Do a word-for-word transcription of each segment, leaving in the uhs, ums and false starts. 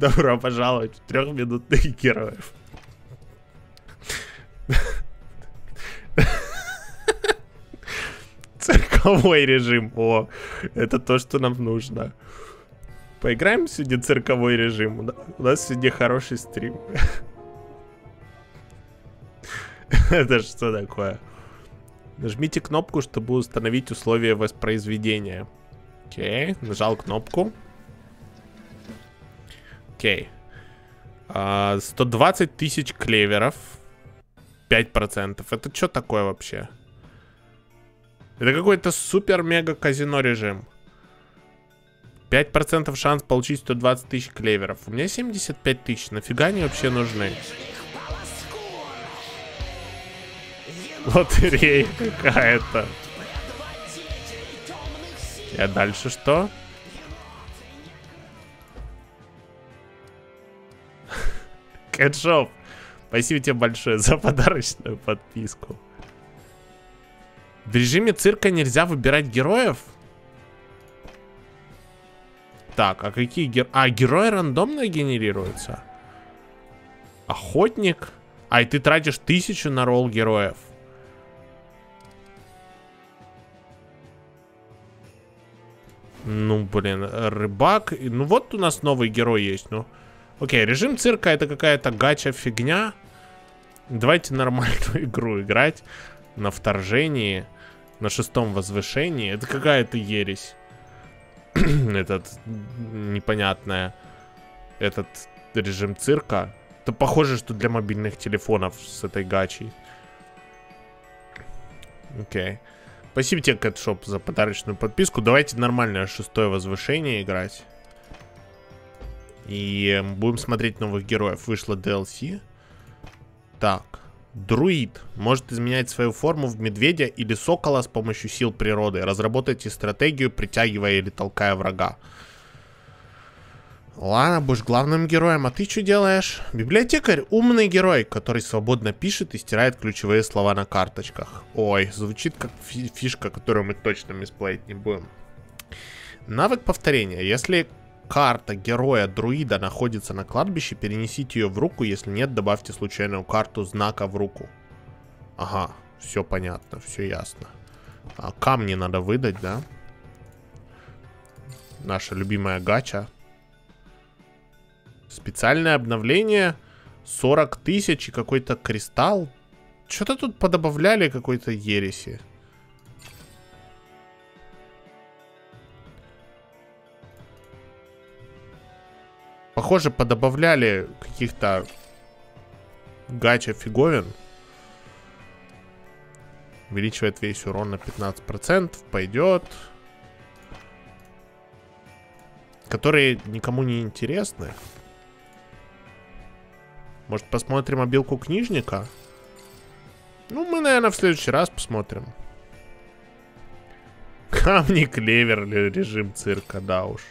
Добро пожаловать в трехминутных героев. Цирковой режим. О, это то, что нам нужно. Поиграем сегодня цирковой режим. У нас сегодня хороший стрим. Это что такое? Нажмите кнопку, чтобы установить условия воспроизведения. Окей, нажал кнопку. Окей. А, сто двадцать тысяч клеверов. пять процентов. Это что такое вообще? Это какой-то супер-мега-казино режим. пять процентов шанс получить сто двадцать тысяч клеверов. У меня семьдесят пять тысяч. Нафига они вообще нужны? Лотерея какая-то. А дальше что? Кэтшоп, спасибо тебе большое за подарочную подписку. В режиме цирка нельзя выбирать героев? Так, а какие герои? А, герои рандомно генерируются? Охотник? А, и ты тратишь тысячу на ролл героев. Ну, блин, рыбак. Ну, вот у нас новый герой есть, ну. Окей, режим цирка это какая-то гача фигня. Давайте нормальную игру играть. На вторжении, на шестом возвышении. Это какая-то ересь. Этот непонятная. Этот режим цирка. Это похоже, что для мобильных телефонов с этой гачей. Окей. Спасибо тебе, Кэтшоп, за подарочную подписку. Давайте нормальное шестое возвышение играть. И будем смотреть новых героев. Вышло ди эл си. Так. Друид может изменять свою форму в медведя или сокола с помощью сил природы. Разработайте стратегию, притягивая или толкая врага. Ладно, будешь главным героем. А ты что делаешь? Библиотекарь — умный герой, который свободно пишет и стирает ключевые слова на карточках. Ой, звучит как фи фишка, которую мы точно мисплеить не будем. Навык повторения. Если карта героя друида находится на кладбище, перенесите ее в руку. Если нет, добавьте случайную карту знака в руку. Ага, все понятно, все ясно. А, камни надо выдать, да? Наша любимая гача. Специальное обновление. сорок тысяч и какой-то кристалл. Что-то тут подобавляли какой-то ереси. Похоже, подобавляли каких-то гача фиговин. Увеличивает весь урон на пятнадцать процентов. Пойдет. Которые никому не интересны. Может, посмотрим обилку книжника? Ну, мы, наверное, в следующий раз посмотрим. Камни, клевер, режим цирка, да уж.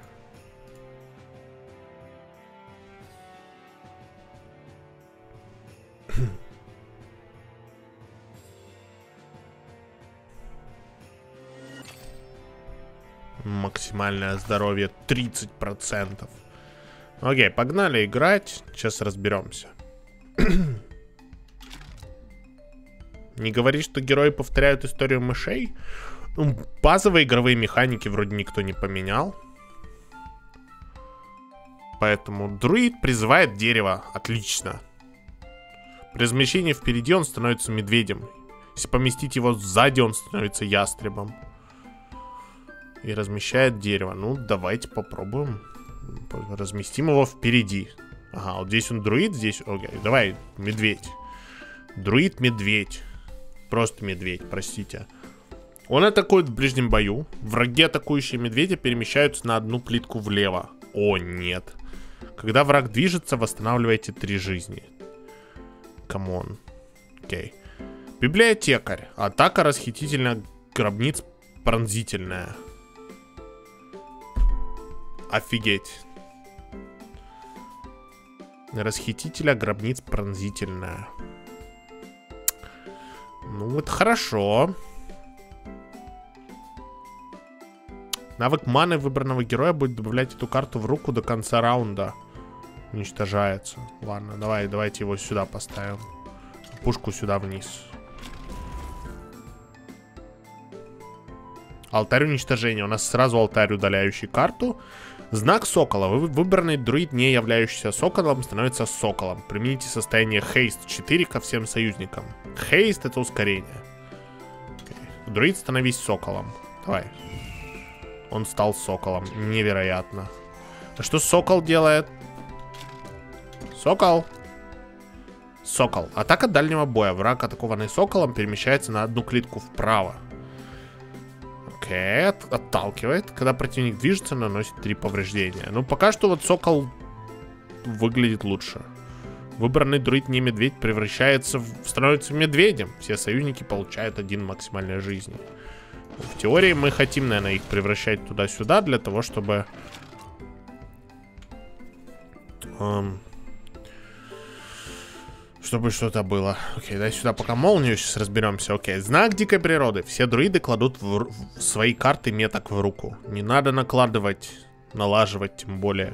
Максимальное здоровье тридцать процентов. Окей, погнали играть. Сейчас разберемся. Не говори, что герои повторяют историю мышей. Ну, базовые игровые механики вроде никто не поменял. Поэтому друид призывает дерево. Отлично. При размещении впереди он становится медведем. Если поместить его сзади, он становится ястребом. И размещает дерево. Ну, давайте попробуем. Разместим его впереди. Ага, вот здесь он друид, здесь... Окей, давай, медведь. Друид-медведь. Просто медведь, простите. Он атакует в ближнем бою. Враги, атакующие медведя, перемещаются на одну плитку влево. О, нет. Когда враг движется, восстанавливайте три жизни. Камон. Окей. Библиотекарь. Атака расхитительных гробниц пронзительная. Офигеть. Расхитителя гробниц пронзительная. Ну, это хорошо. Навык маны выбранного героя будет добавлять эту карту в руку до конца раунда. Уничтожается. Ладно, давай, давайте его сюда поставим. Пушку сюда вниз. Алтарь уничтожения. У нас сразу алтарь, удаляющий карту. Знак сокола. Вы, выбранный друид, не являющийся соколом, становится соколом. Примените состояние Haste четыре ко всем союзникам. Haste — это ускорение. Okay. Друид, становись соколом. Давай. Он стал соколом. Невероятно. А что сокол делает? Сокол. Сокол. Атака дальнего боя. Враг, атакованный соколом, перемещается на одну клетку вправо. Окей, от, отталкивает. Когда противник движется, наносит три повреждения. Ну, пока что вот сокол выглядит лучше. Выбранный друид не медведь превращается в... становится медведем. Все союзники получают один максимальной жизни. В теории мы хотим, наверное, их превращать туда-сюда для того, чтобы... Эм... Чтобы что-то было. Окей, дай сюда пока молнию, сейчас разберемся. Окей, знак дикой природы. Все друиды кладут в, в свои карты меток в руку. Не надо накладывать, налаживать, тем более.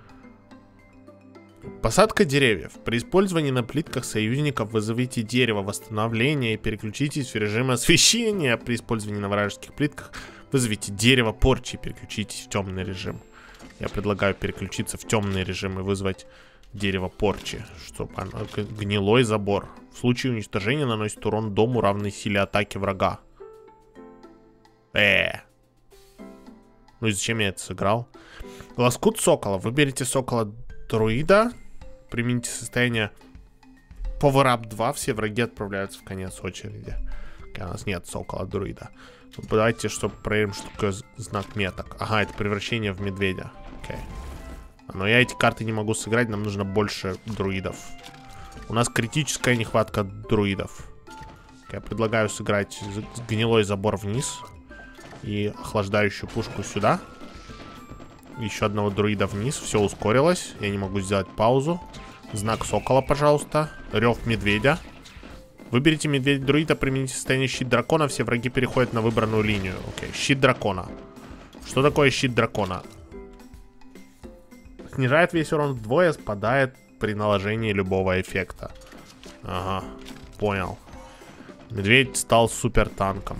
Посадка деревьев. При использовании на плитках союзников вызовите дерево восстановления и переключитесь в режим освещения. При использовании на вражеских плитках вызовите дерево порчи и переключитесь в темный режим. Я предлагаю переключиться в темный режим и вызвать дерево порчи, чтобы оно... Гнилой забор. В случае уничтожения наносит урон дому, равный силе атаки врага. Э. Ну и зачем я это сыграл? Лоскут сокола. Выберите сокола друида. Примените состояние Power Up два. Все враги отправляются в конец очереди. Okay, у нас нет сокола друида. Давайте, чтобы проверим, что такое знак меток. Ага, это превращение в медведя. Окей. Okay. Но я эти карты не могу сыграть, нам нужно больше друидов. У нас критическая нехватка друидов. Я предлагаю сыграть гнилой забор вниз. И охлаждающую пушку сюда. Еще одного друида вниз. Все ускорилось. Я не могу сделать паузу. Знак сокола, пожалуйста. Рев медведя. Выберите медведя друида, примените состояние щит дракона. Все враги переходят на выбранную линию. Окей, щит дракона. Что такое щит дракона? Снижает весь урон вдвое, спадает при наложении любого эффекта. Ага, понял. Медведь стал супер танком.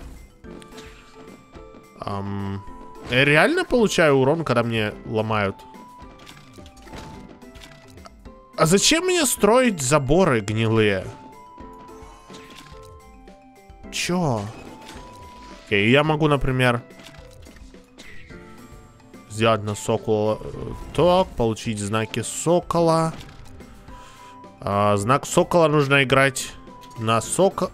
Эм, я реально получаю урон, когда мне ломают? А зачем мне строить заборы гнилые? Чё? Окей, я могу, например... Сделать на сокола так, получить знаки сокола. а, Знак сокола нужно играть на сокол.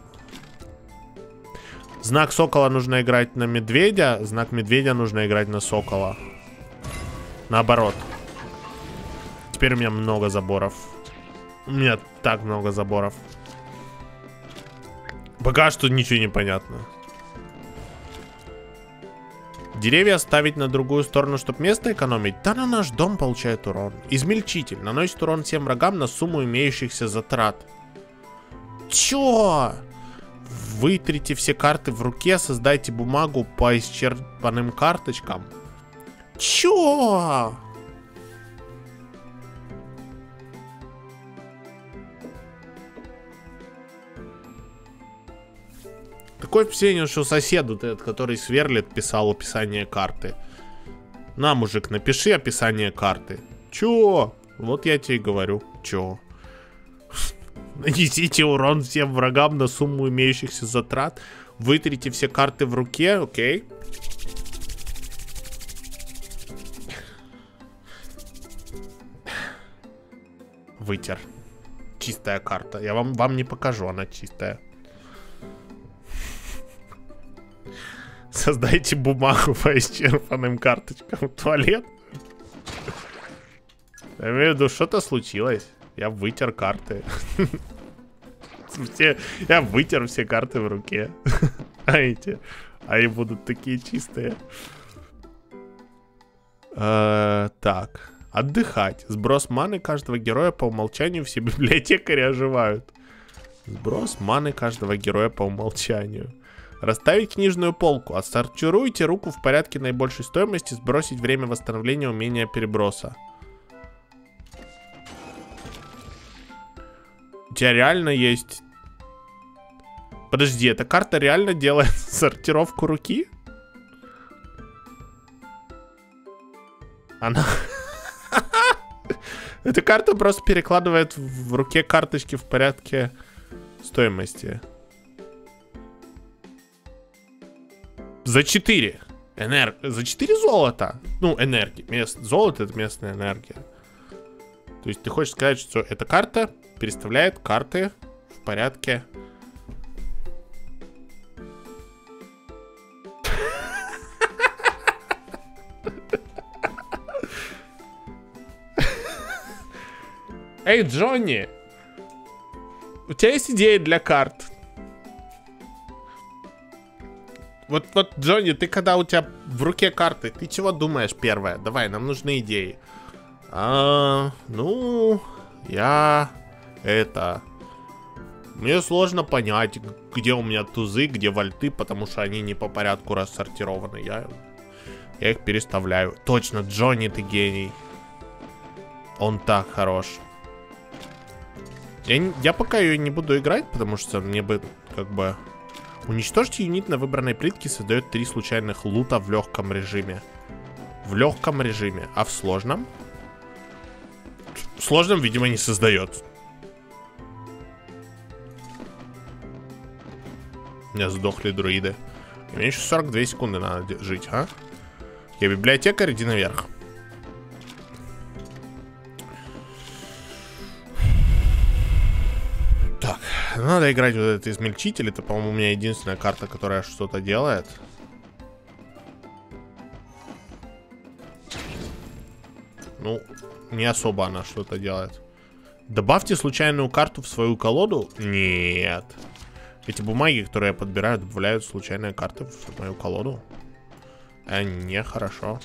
Знак сокола нужно играть на медведя. Знак медведя нужно играть на сокола. Наоборот. Теперь у меня много заборов. У меня так много заборов. Пока что ничего не понятно. Деревья ставить на другую сторону, чтобы место экономить. Да, на наш дом получает урон. Измельчитель. Наносит урон всем врагам на сумму имеющихся затрат. Чё? Вытрите все карты в руке, создайте бумагу по исчерпанным карточкам. Чё? Такое впечатление, что сосед вот этот, который сверлит, писал описание карты. На, мужик, напиши описание карты. Чё? Вот я тебе и говорю. Чё? Нанесите урон всем врагам на сумму имеющихся затрат. Вытрите все карты в руке, окей. Вытер. Чистая карта. Я вам, вам не покажу, она чистая. Создайте бумагу по исчерпанным карточкам. Туалет. Я имею в виду, что-то случилось. Я вытер карты. Все, я вытер все карты в руке. А эти, они будут такие чистые. А, так. Отдыхать. Сброс маны каждого героя по умолчанию. Все библиотекари оживают. Сброс маны каждого героя по умолчанию. Расставить книжную полку. Отсортируйте руку в порядке наибольшей стоимости. Сбросить время восстановления умения переброса. У тебя реально есть... Подожди, эта карта реально делает сортировку руки? Она... Эта карта просто перекладывает в руке карточки в порядке стоимости. За четыре. Энер... За четыре золота. Ну, энергии. Мест... Золото — это местная энергия. То есть ты хочешь сказать, что эта карта переставляет карты в порядке... Эй, Джонни, у тебя есть идеи для карт? Вот, вот, Джонни, ты когда у тебя в руке карты, ты чего думаешь первое? Давай, нам нужны идеи. А, ну, я это... Мне сложно понять, где у меня тузы, где вальты, потому что они не по порядку рассортированы. Я, я их переставляю. Точно, Джонни, ты гений. Он так хорош. Я, я пока ее не буду играть, потому что мне бы, как бы... Уничтожить юнит на выбранной плитке создает три случайных лута в легком режиме. В легком режиме. А в сложном? В сложном, видимо, не создает. У меня сдохли друиды. И мне еще сорок две секунды надо жить, а? Я библиотекарь, иди наверх. Так, надо играть вот этот измельчитель. Это, по-моему, у меня единственная карта, которая что-то делает. Ну, не особо она что-то делает. Добавьте случайную карту в свою колоду? Нет. Эти бумаги, которые я подбираю, добавляют случайные карты в мою колоду. А нехорошо.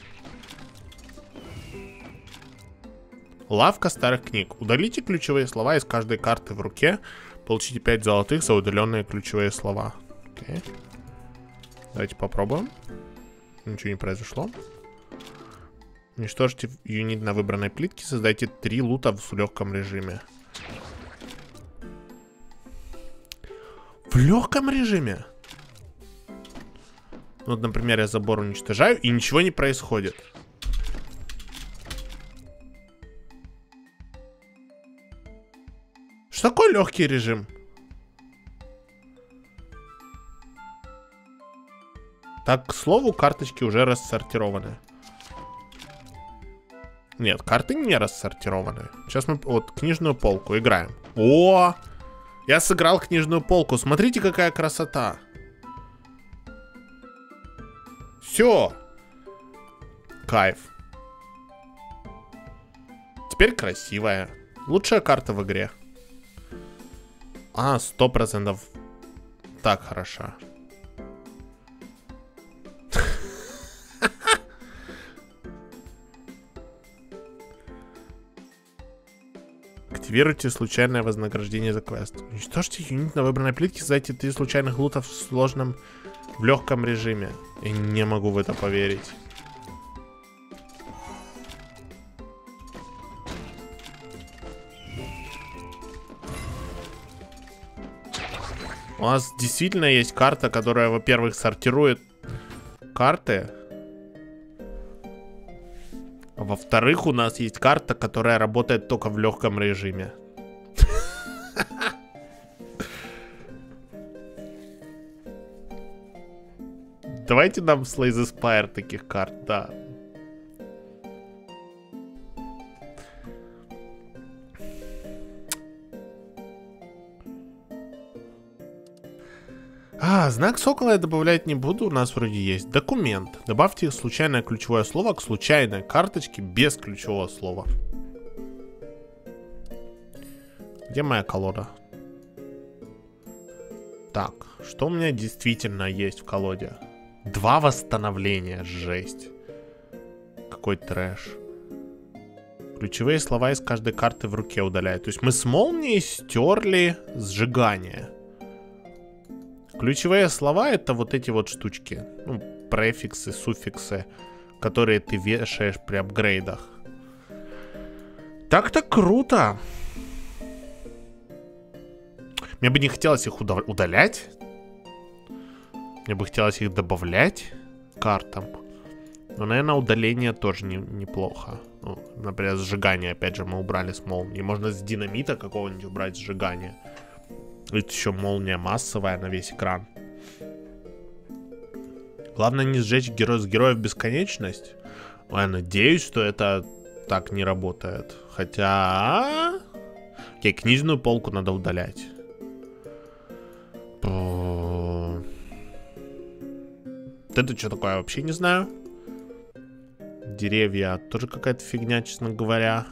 Лавка старых книг. Удалите ключевые слова из каждой карты в руке. Получите пять золотых за удаленные ключевые слова. Окей. Давайте попробуем. Ничего не произошло. Уничтожьте юнит на выбранной плитке. Создайте три лута в легком режиме. В легком режиме? Вот, например, я забор уничтожаю, и ничего не происходит. Что такое легкий режим? Так, к слову, карточки уже рассортированы. Нет, карты не рассортированы. Сейчас мы вот книжную полку играем. О! Я сыграл книжную полку. Смотрите, какая красота. Все. Кайф. Теперь красивая. Лучшая карта в игре. А, сто процентов так хороша. Активируйте случайное вознаграждение за квест. Уничтожьте юнит на выбранной плитке, создайте три случайных лута в сложном, в легком режиме. Я не могу в это поверить. У нас действительно есть карта, которая, во-первых, сортирует карты. А во-вторых, у нас есть карта, которая работает только в легком режиме. Давайте нам Slay the Spire таких карт, да. А, знак сокола я добавлять не буду, у нас вроде есть. Документ. Добавьте случайное ключевое слово к случайной карточке без ключевого слова. Где моя колода? Так, что у меня действительно есть в колоде? Два восстановления, жесть. Какой трэш. Ключевые слова из каждой карты в руке удаляют. То есть мы с молнией стерли сжигание. Ключевые слова — это вот эти вот штучки. Ну, префиксы, суффиксы, которые ты вешаешь при апгрейдах. Так-то круто. Мне бы не хотелось их удалять. Мне бы хотелось их добавлять к картам. Но, наверное, удаление тоже не, неплохо. Ну, например, сжигание, опять же, мы убрали с молнии. Можно с динамита какого-нибудь убрать сжигание. Это еще молния массовая на весь экран. Главное не сжечь геро... с героев бесконечность. Я надеюсь, что это так не работает. Хотя... Окей, книжную полку надо удалять. Это что такое, я вообще не знаю. Деревья тоже какая-то фигня, честно говоря.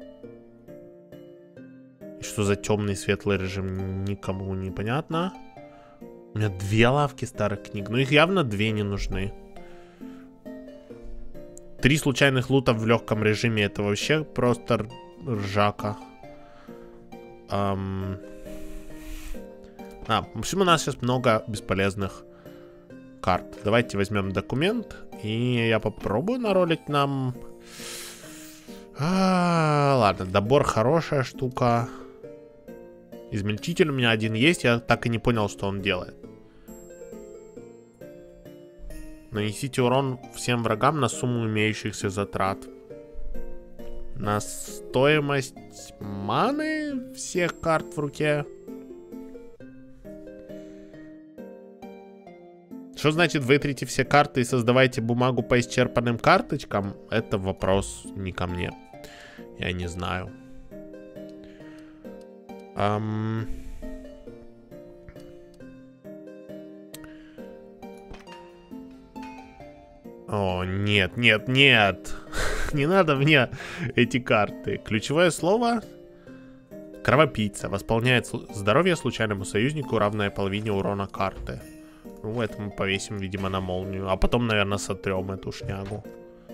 И что за темный светлый режим, никому не понятно. У меня две лавки старых книг. Ну их явно две не нужны. Три случайных лута в легком режиме. Это вообще просто ржака. Эм... А, в общем, у нас сейчас много бесполезных карт. Давайте возьмем документ. И я попробую наролить нам... А, ладно, добор хорошая штука. Измельчитель у меня один есть. Я так и не понял, что он делает. Нанесите урон всем врагам на сумму имеющихся затрат. На стоимость маны всех карт в руке. Что значит вытрите все карты и создавайте бумагу по исчерпанным карточкам? Это вопрос не ко мне. Я не знаю. Ам... О, нет, нет, нет. Не надо мне эти карты. Ключевое слово — кровопийца. Восполняет здоровье случайному союзнику, равное половине урона карты. Ну, это мы повесим, видимо, на молнию. А потом, наверное, сотрем эту шнягу.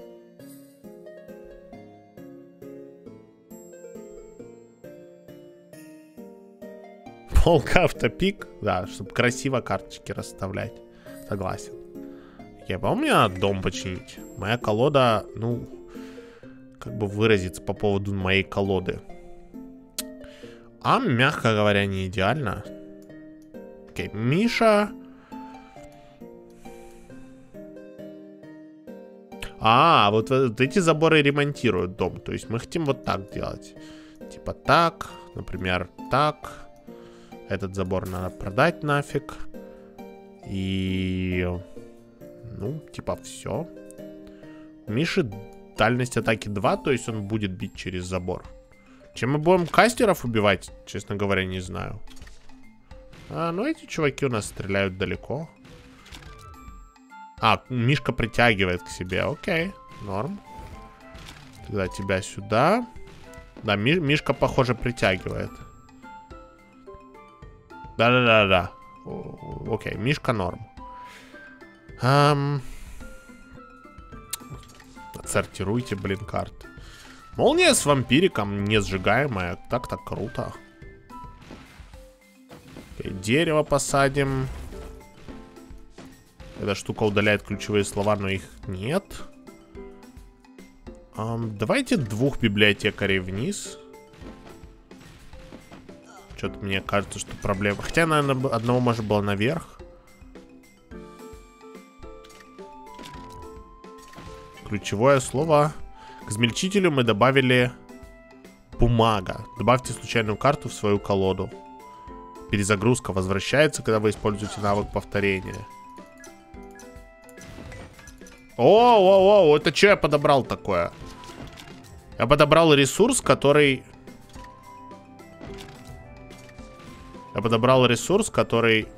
Полка автопик. Да, чтобы красиво карточки расставлять. Согласен. Я помню, мне надо дом починить. Моя колода, ну, как бы выразиться по поводу моей колоды. А, мягко говоря, не идеально. Окей, Миша... А, вот, вот эти заборы ремонтируют дом. То есть мы хотим вот так делать. Типа так, например, так. Этот забор надо продать нафиг. И... Ну, типа все. У Миши дальность атаки два, то есть он будет бить через забор. Чем мы будем кастеров убивать, честно говоря, не знаю. А, ну эти чуваки у нас стреляют далеко. А, Мишка притягивает к себе. Окей, норм. Тогда тебя сюда. Да, Ми Мишка, похоже, притягивает. Да-да-да-да. Окей, Мишка норм. Эм... Отсортируйте, блин, карты. Молния с вампириком не сжигаемая. Так-то круто. Окей, дерево посадим. Эта штука удаляет ключевые слова, но их нет. Эм, давайте двух библиотекарей вниз. Что-то мне кажется, что проблема. Хотя, наверное, одного можно было наверх. Ключевое слово. К измельчителю мы добавили бумага. Добавьте случайную карту в свою колоду. Перезагрузка возвращается, когда вы используете навык повторения. О-о-о, это что я подобрал такое? Я подобрал ресурс, который... Я подобрал ресурс, который...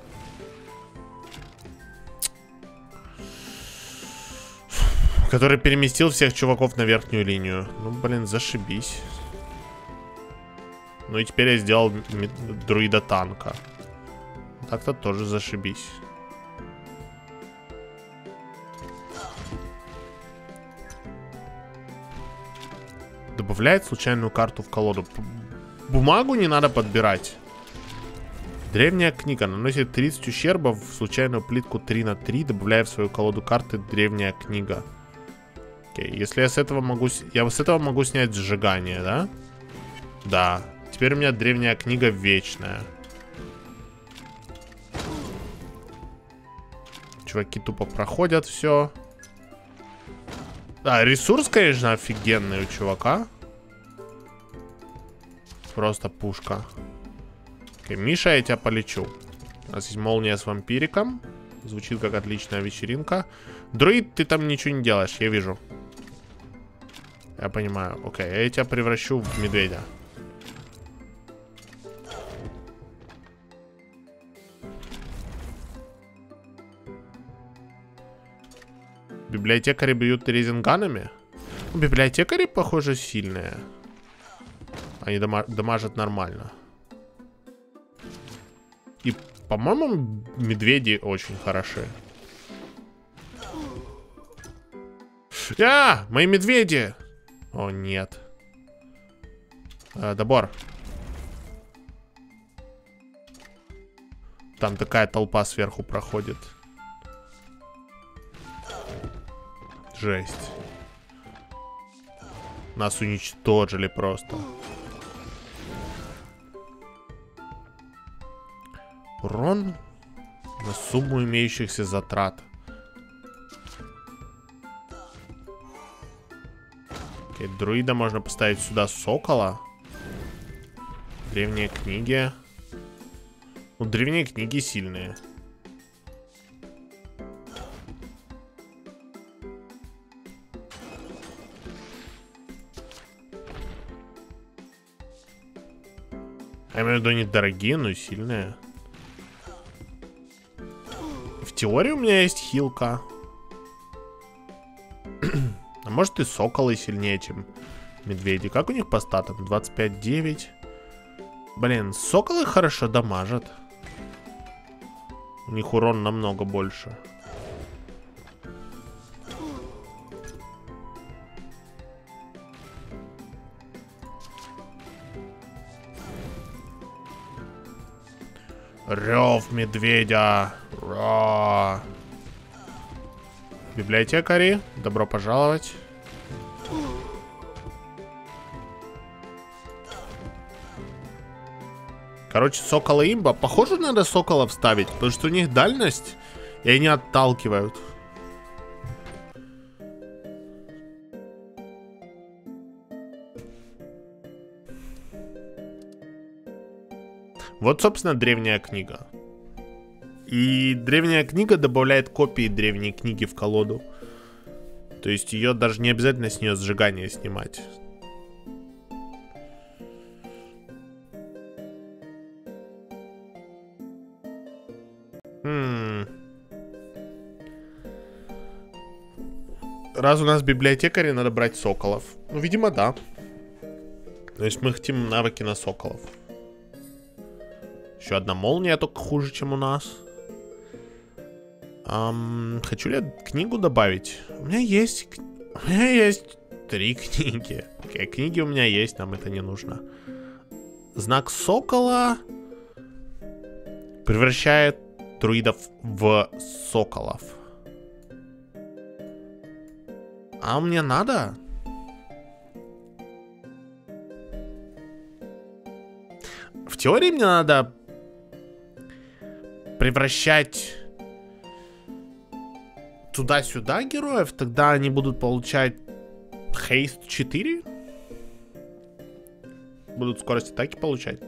Который переместил всех чуваков на верхнюю линию. Ну, блин, зашибись. Ну и теперь я сделал друида танка. Так-то тоже зашибись. Добавляет случайную карту в колоду. Бумагу не надо подбирать. Древняя книга наносит тридцать ущерба в случайную плитку три на три, добавляя в свою колоду карты древняя книга. Окей, если я с этого могу... Я с этого могу снять сжигание, да? Да. Теперь у меня древняя книга вечная. Чуваки тупо проходят все. Да, ресурс, конечно, офигенный у чувака. Просто пушка. Окей, Миша, я тебя полечу. У нас есть молния с вампириком. Звучит как отличная вечеринка. Друид, ты там ничего не делаешь, я вижу. Я понимаю. Окей, я тебя превращу в медведя. Библиотекари бьют резинганами? Библиотекари, похоже, сильные. Они дама дамажат нормально. И, по-моему, медведи очень хороши. А, мои медведи! О, нет. А, добор. Там такая толпа сверху проходит. Жесть. Нас уничтожили просто. Урон на сумму имеющихся затрат. Окей, друида можно поставить сюда сокола. Древние книги. Ну, древние книги сильные. Я имею в виду, не дорогие, но сильные. В теории у меня есть хилка. А может и соколы сильнее, чем медведи. Как у них по статам? двадцать пять девять. Блин, соколы хорошо дамажат. У них урон намного больше. Рев медведя. Ра. Библиотекари, добро пожаловать. Короче, сокола имба. Похоже, надо соколов ставить, потому что у них дальность, и они отталкивают. Вот, собственно, древняя книга. И древняя книга добавляет копии древней книги в колоду. То есть ее даже не обязательно с нее сжигание снимать. М-м. Раз у нас библиотекари, надо брать соколов. Ну, видимо, да. То есть мы хотим навыки на соколов. Еще одна молния, только хуже, чем у нас. Um, хочу ли я книгу добавить? У меня есть... У меня есть три книги. Okay, книги у меня есть, нам это не нужно. Знак сокола превращает друидов в соколов. А мне надо? В теории мне надо превращать туда-сюда героев, тогда они будут получать хейст четыре. Будут скорость атаки получать.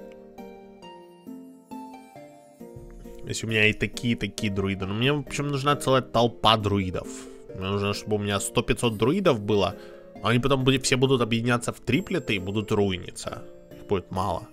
Если у меня и такие, и такие друиды. Но мне, в общем, нужна целая толпа друидов. Мне нужно, чтобы у меня сто-пятьсот друидов было. Они потом будет, все будут объединяться в триплеты и будут руиниться. Их будет мало.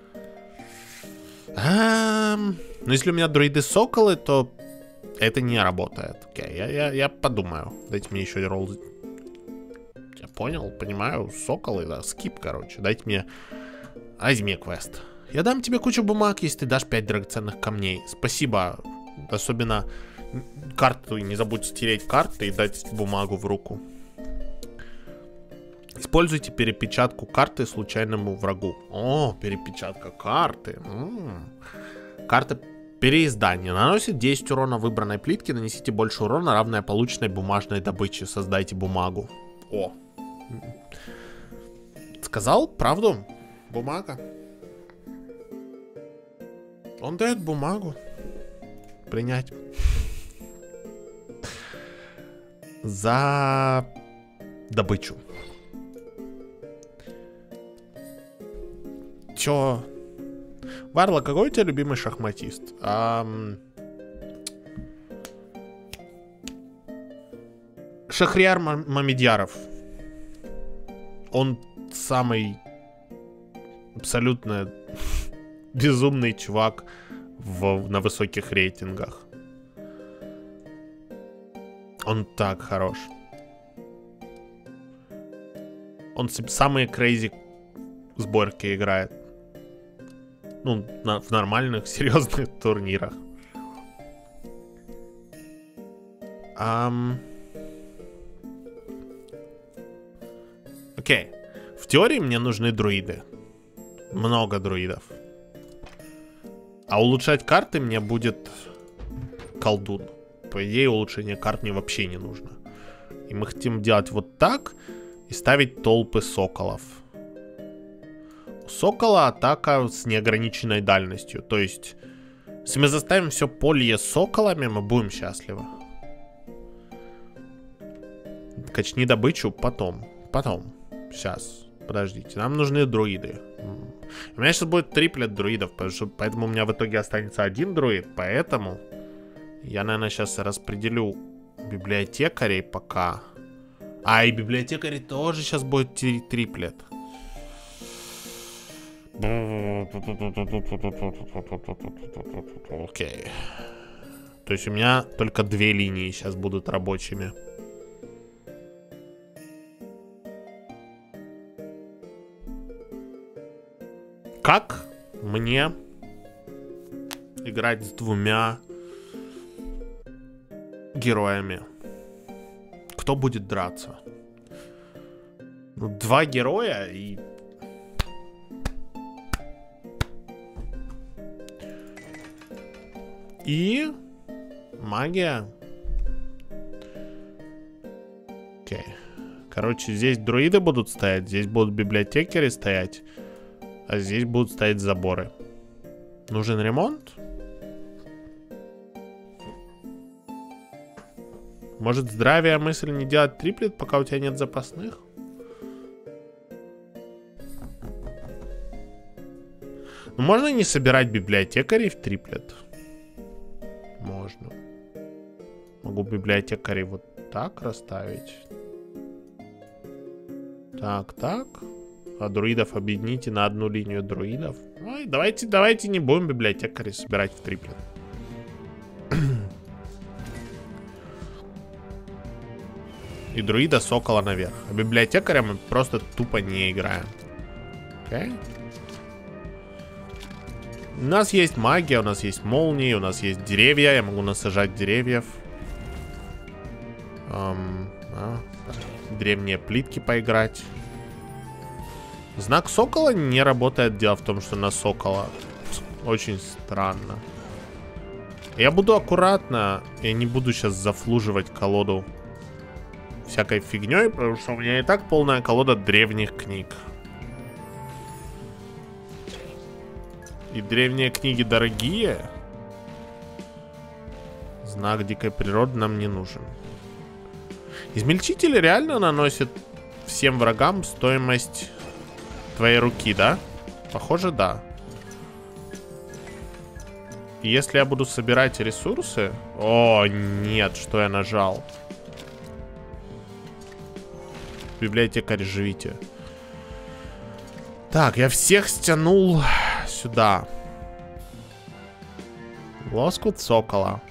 Эм, но если у меня друиды-соколы, то это не работает. Окей, я, я, я подумаю. Дайте мне еще ролл. Я понял, понимаю. Соколы, да, скип, короче. Дайте мне... Возьми квест. Я дам тебе кучу бумаг, если ты дашь пять драгоценных камней. Спасибо. Особенно карту. Не забудь стереть карты и дать бумагу в руку. Используйте перепечатку карты случайному врагу. О, перепечатка карты. М-м. Карта переиздания. Наносит десять урона выбранной плитке. Нанесите больше урона, равное полученной бумажной добыче. Создайте бумагу. О. Сказал правду? Бумага. Он дает бумагу. Принять. за добычу. Чё? Варла, какой у тебя любимый шахматист? Ам... Шахрияр Мамедьяров. Он самый абсолютно безумный чувак в, на высоких рейтингах. Он так хорош. Он самые крейзи сборки играет. Ну, на, в нормальных, серьезных турнирах. Ам... Окей. В теории мне нужны друиды. Много друидов. А улучшать карты мне будет колдун. По идее, улучшение карт мне вообще не нужно. И мы хотим делать вот так и ставить толпы соколов. У сокола атака с неограниченной дальностью. То есть, если мы заставим все поле соколами, мы будем счастливы. Качни добычу потом. Потом. Сейчас. Подождите. Нам нужны друиды. У меня сейчас будет триплет друидов, поэтому у меня в итоге останется один друид. Поэтому я, наверное, сейчас распределю библиотекарей пока. А, и библиотекарей тоже сейчас будет триплет. Окей. То есть у меня только две линии сейчас будут рабочими. Как мне играть с двумя героями? Кто будет драться? Ну, два героя и... И... магия. Окей. Короче, здесь друиды будут стоять, здесь будут библиотекари стоять. А здесь будут стоять заборы. Нужен ремонт? Может, здравия мысль не делать триплет, пока у тебя нет запасных? Ну, можно не собирать библиотекарей в триплет? Можно. Могу библиотекарей вот так расставить. Так, так. А друидов объедините на одну линию друидов. Ой, давайте, давайте не будем библиотекарей собирать в триплет. И друида сокола наверх. А библиотекаря мы просто тупо не играем. Окей. У нас есть магия, у нас есть молнии, у нас есть деревья. Я могу насажать деревьев. Эм, а, древние плитки поиграть. Знак сокола не работает. Дело в том, что на сокола очень странно. Я буду аккуратно. Я не буду сейчас зафлуживать колоду всякой фигней, потому что у меня и так полная колода древних книг. И древние книги дорогие. Знак дикой природы нам не нужен. Измельчители реально наносят всем врагам стоимость твоей руки, да? Похоже, да. И если я буду собирать ресурсы... О, нет, что я нажал? Библиотекарь, живите. Так, я всех стянул сюда. Лоскут сокола.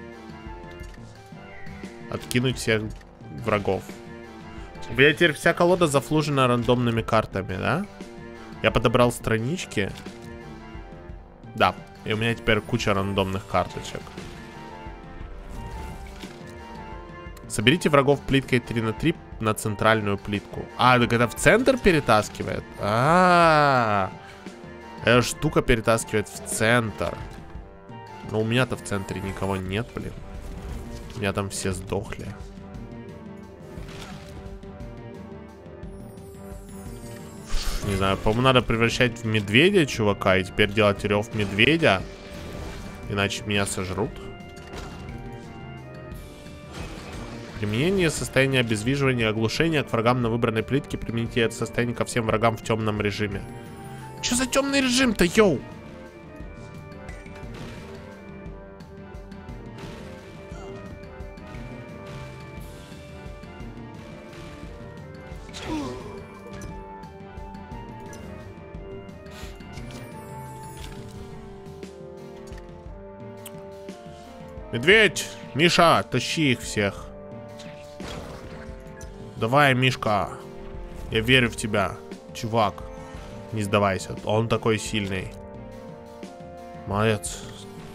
Откинуть всех врагов. У меня теперь вся колода зафлужена рандомными картами, да? Я подобрал странички. Да, и у меня теперь куча рандомных карточек. Соберите врагов плиткой три на три на центральную плитку. А, так это в центр перетаскивает? А, -а, -а. Эта штука перетаскивает в центр. Но у меня-то в центре никого нет, блин. У меня там все сдохли. Не знаю, по-моему, надо превращать в медведя чувака и теперь делать рев медведя. Иначе меня сожрут. Применение состояния обездвиживания и оглушения к врагам на выбранной плитке. Примените это состояние ко всем врагам в темном режиме. Что за темный режим-то, йоу? Медведь! Миша, тащи их всех. Давай, Мишка. Я верю в тебя. Чувак. Не сдавайся. Он такой сильный. Молодец.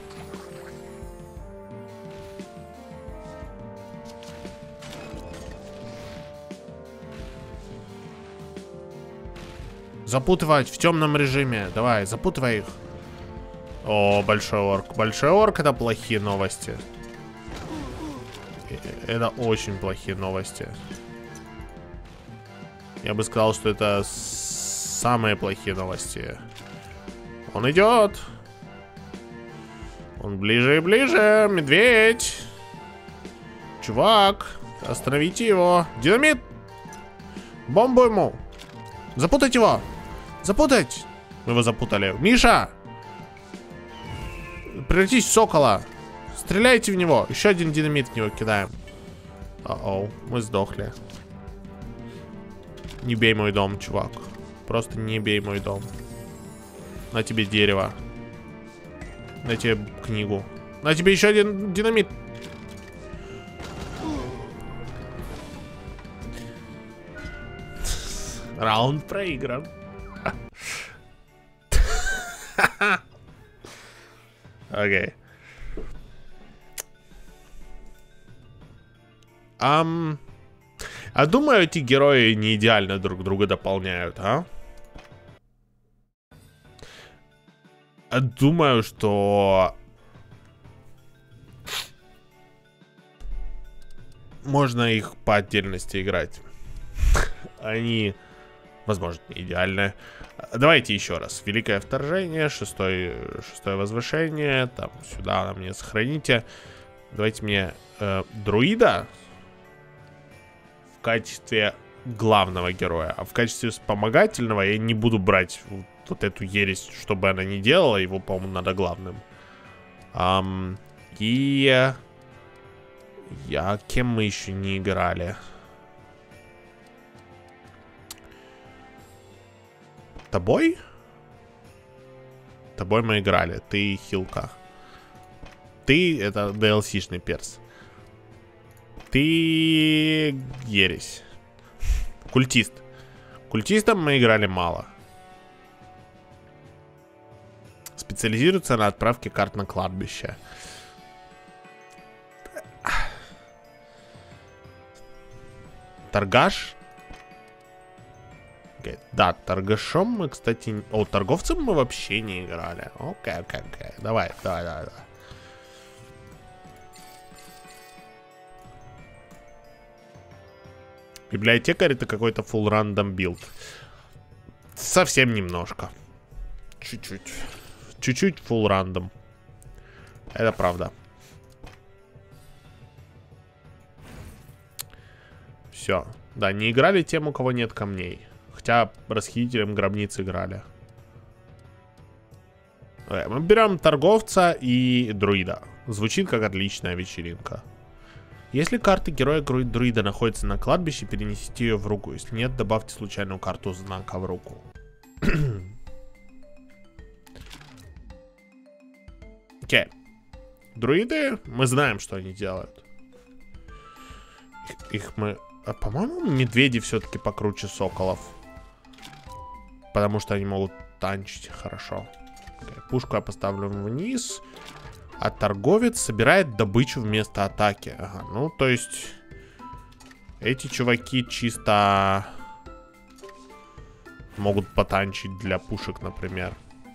Запутывать в темном режиме. Давай, запутывай их. О, большой орк. Большой орк — это плохие новости. Это очень плохие новости. Я бы сказал, что это самые плохие новости. Он идет. Он ближе и ближе. Медведь. Чувак. Остановите его. Динамит. Бомбу ему. Запутать его. Запутать. Мы его запутали. Миша. Превратись в сокола. Стреляйте в него. Еще один динамит в него кидаем. О-оу. Мы сдохли. Не бей мой дом, чувак. Просто не бей мой дом. На тебе дерево. На тебе книгу. На тебе еще один динамит. Раунд проигран. Окей. Ам... А думаю, эти герои не идеально друг друга дополняют, а? А думаю, что... можно их по отдельности играть. Они, возможно, не идеальны. Давайте еще раз. Великое вторжение, шестой, шестое возвышение. Там, сюда мне сохраните. Давайте мне э, друида в качестве главного героя. А в качестве вспомогательного я не буду брать вот, вот эту ересь, чтобы она не делала. Его, по-моему, надо главным. Um, и... Я... Кем мы еще не играли? Тобой? Тобой мы играли. Ты хилка. Ты это ди эл си-шный перс. Ты ересь. Культист. Культистом мы играли мало. Специализируется на отправке карт на кладбище. Торгаш? Okay. Да, торгашом мы, кстати... О, торговцем мы вообще не играли. Окей, окей, окей. Давай, давай, давай, давай. Библиотекарь — это какой-то full random билд. Совсем немножко. Чуть-чуть. Чуть-чуть full random. Это правда. Все. Да, не играли тем, у кого нет камней. Хотя расхитителем гробниц играли. Мы берем торговца и друида. Звучит как отличная вечеринка. Если карта героя друида находится на кладбище, перенесите ее в руку. Если нет, добавьте случайную карту знака в руку. Окей. Okay. Друиды, мы знаем, что они делают. Их, их мы... А, по-моему, медведи все-таки покруче соколов. Потому что они могут танчить хорошо. Okay. Пушку я поставлю вниз. А торговец собирает добычу вместо атаки. Ага, ну, то есть... Эти чуваки чисто... могут потанчить для пушек, например.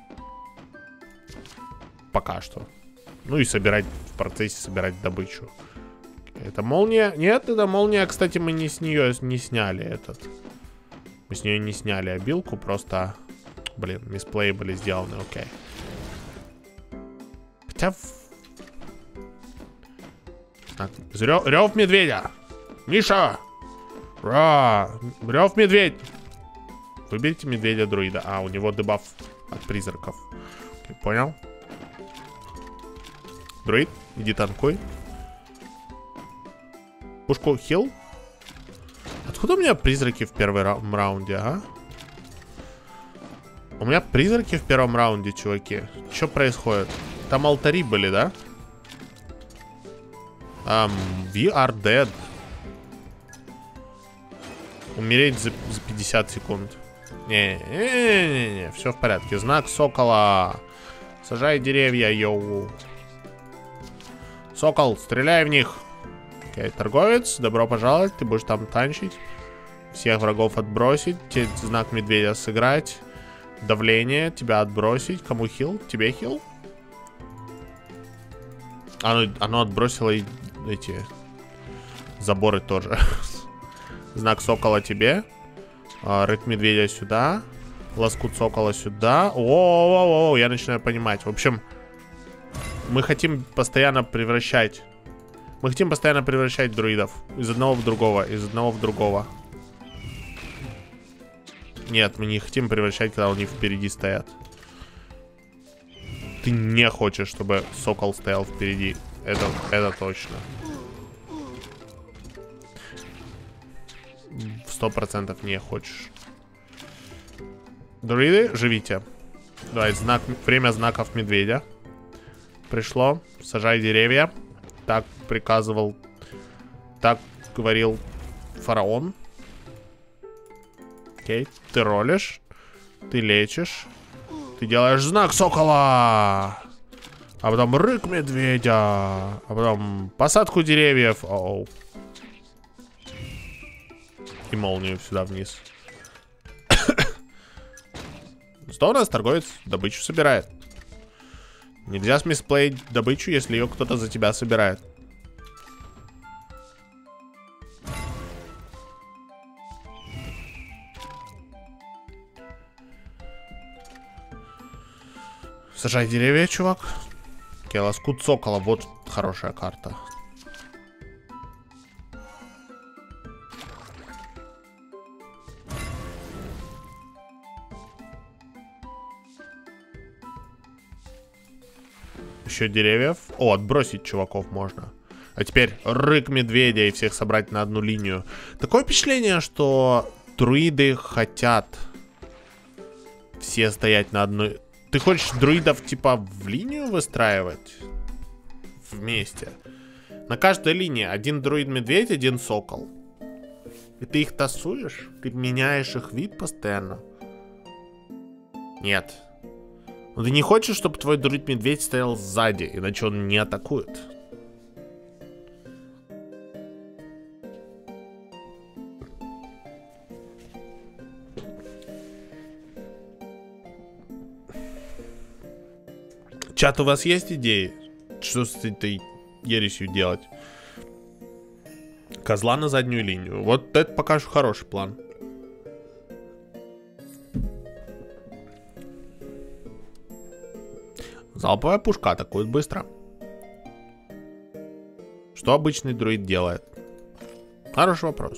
Пока что. Ну и собирать, в процессе собирать добычу. Это молния? Нет, это молния, кстати, мы не с нее не сняли этот. Мы с нее не сняли обилку, просто... Блин, мисплей были сделаны, окей. Хотя... Так, рев, рев медведя. Миша! Ра! Рев медведь! Выберите медведя-друида. А, у него дебаф от призраков. Ты понял? Друид, иди танкуй. Пушку хил. Откуда у меня призраки в первом ра раунде, а? У меня призраки в первом раунде, чуваки. Что происходит? Там алтари были, да? Um, we are dead. Умереть за, за пятьдесят секунд. Не-не-не-не, все в порядке. Знак сокола. Сажай деревья, йоу. Сокол, стреляй в них. Окей, торговец, добро пожаловать. Ты будешь там танчить. Всех врагов отбросить. Тебе знак медведя сыграть. Давление, тебя отбросить. Кому хил? Тебе хил? Оно, оно отбросило и эти заборы тоже. Знак сокола тебе. Рык медведя сюда. Лоскут сокола сюда. О-о-о-о, я начинаю понимать. В общем, мы хотим постоянно превращать. Мы хотим постоянно превращать друидов. Из одного в другого. Из одного в другого. Нет, мы не хотим превращать, когда они впереди стоят. Ты не хочешь, чтобы сокол стоял впереди. Это, это точно. Сто процентов не хочешь. Друиды, живите. Давай, знак, время знаков медведя. Пришло. Сажай деревья. Так приказывал. Так говорил фараон. Окей, ты ролишь. Ты лечишь. Ты делаешь знак сокола. А потом рык медведя. А потом посадку деревьев. Оу. И молнию сюда вниз. Что у нас торговец добычу собирает? Нельзя смисплеить добычу, если ее кто-то за тебя собирает. Сажай деревья, чувак. Окей, лоскут сокола. Вот хорошая карта. Еще деревьев. О, отбросить чуваков можно. А теперь рык медведя и всех собрать на одну линию. Такое впечатление, что друиды хотят все стоять на одной... Ты хочешь друидов типа в линию выстраивать? Вместе. На каждой линии один друид-медведь, один сокол. И ты их тасуешь? Ты меняешь их вид постоянно? Нет. Но ты не хочешь, чтобы твой друид-медведь стоял сзади, иначе он не атакует. Чат, у вас есть идеи? Что с этой ересью делать? Козла на заднюю линию. Вот это пока что хороший план. Залповая пушка атакует быстро. Что обычный друид делает? Хороший вопрос.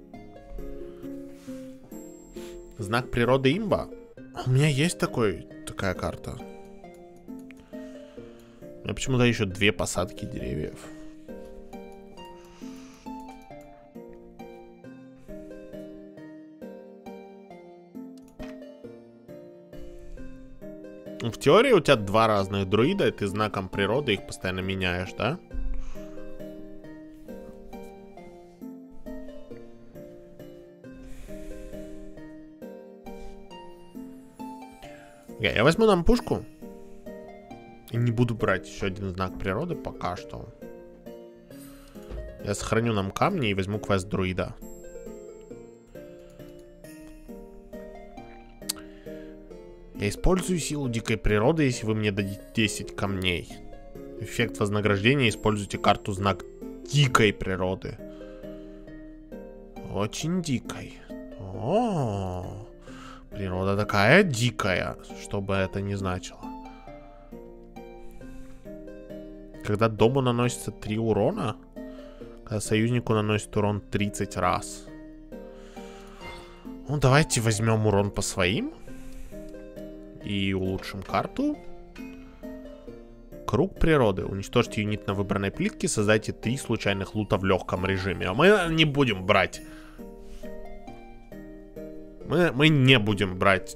Знак природы имба. У меня есть такой, такая карта. У меня почему-то еще две посадки деревьев. В теории у тебя два разных друида, и ты знаком природы их постоянно меняешь, да? Я, я возьму нам пушку. И не буду брать еще один знак природы пока что. Я сохраню нам камни и возьму квест друида. Я использую силу дикой природы, если вы мне дадите десять камней. Эффект вознаграждения. Используйте карту знак дикой природы. Очень дикой. О, природа такая дикая, что бы это ни значило. Когда дому наносится три урона, Когда союзнику наносит урон тридцать раз. Ну, давайте возьмем урон по своим. И улучшим карту. Круг природы. Уничтожьте юнит на выбранной плитке. Создайте три случайных лута в легком режиме. А мы не будем брать. Мы, мы не будем брать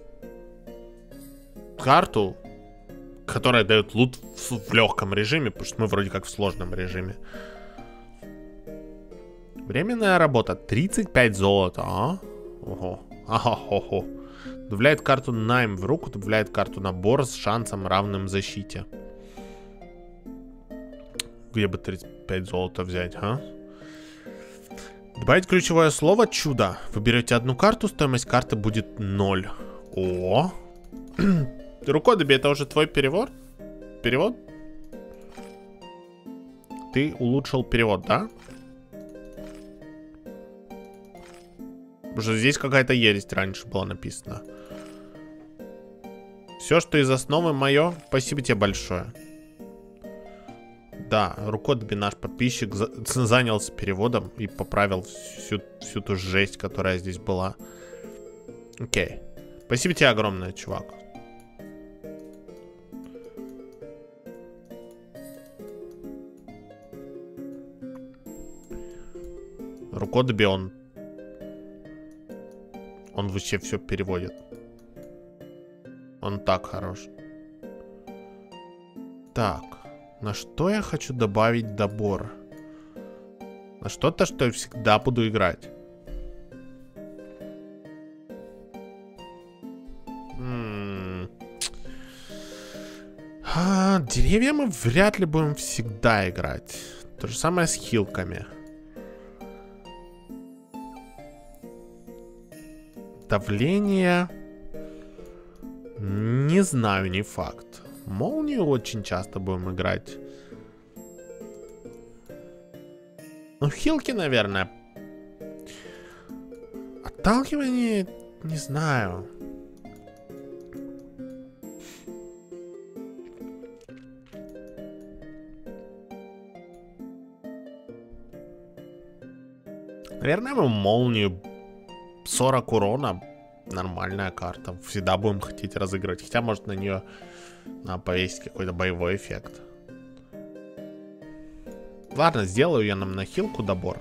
карту, которая дает лут в, в легком режиме, потому что мы вроде как в сложном режиме. Временная работа. тридцать пять золота. А? Ого. Ага-хо-хо. Добавляет карту найм в руку, добавляет карту набор с шансом равным защите. Где бы тридцать пять золота взять, а? Добавить ключевое слово чудо. Вы берете одну карту, стоимость карты будет ноль. О! Рукодоби, это уже твой перевод? Перевод? Ты улучшил перевод, да? Потому что здесь какая-то ересь раньше была написана. Все, что из основы мое. Спасибо тебе большое. Да, Рукодоби, наш подписчик, за занялся переводом и поправил всю, всю ту жесть, которая здесь была. Окей. Спасибо тебе огромное, чувак. Рукодоби, он... Он вообще все переводит. Он так хорош. Так. На что я хочу добавить добор? На что-то, что я всегда буду играть. М-м- а, деревья мы вряд ли будем всегда играть. То же самое с хилками. Давление. Не знаю, не факт. Молнию очень часто будем играть. Ну, хилки, наверное. Отталкивание, не знаю. Наверное, мы молнию сорок урона. Нормальная карта. Всегда будем хотеть разыгрывать. Хотя, может, на нее надо повесить какой-то боевой эффект. Ладно, сделаю я нам на хилку добор.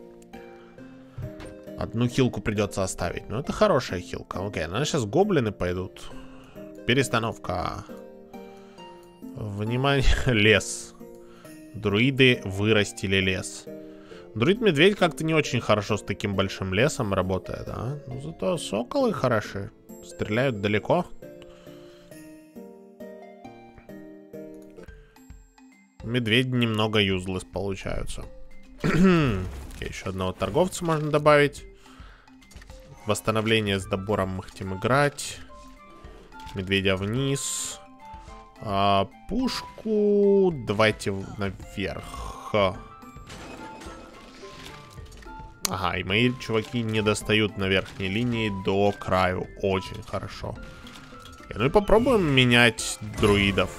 Одну хилку придется оставить. Но это хорошая хилка. Окей, наверное, сейчас гоблины пойдут. Перестановка. Внимание, лес. Друиды вырастили лес. Друид-медведь как-то не очень хорошо с таким большим лесом работает, а? Ну, зато соколы хороши. Стреляют далеко. Медведи немного юзлес получаются. Еще одного торговца можно добавить. Восстановление с добором мы хотим играть. Медведя вниз. А, пушку давайте наверх. Ага, и мои чуваки не достают на верхней линии до краю. Очень хорошо. Ну и попробуем менять друидов.